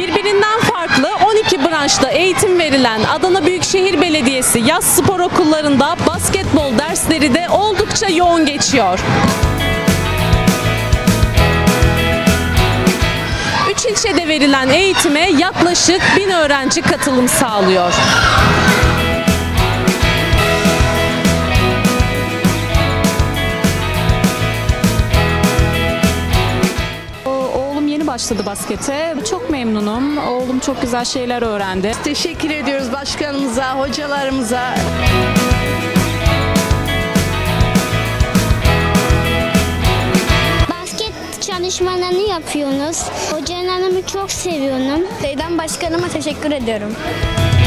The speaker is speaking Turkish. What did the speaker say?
Birbirinden farklı 12 branşta eğitim verilen Adana Büyükşehir Belediyesi yaz spor okullarında basketbol dersleri de oldukça yoğun geçiyor. 3 ilçede verilen eğitime yaklaşık 1000 öğrenci katılım sağlıyor. Oğlum yeni başladı baskete. Çok memnunum. Oğlum çok güzel şeyler öğrendi. Teşekkür ediyoruz başkanımıza, hocalarımıza. Basket çalışmalarını yapıyorsunuz. Hocalarımı çok seviyorum. Başkanıma teşekkür ediyorum.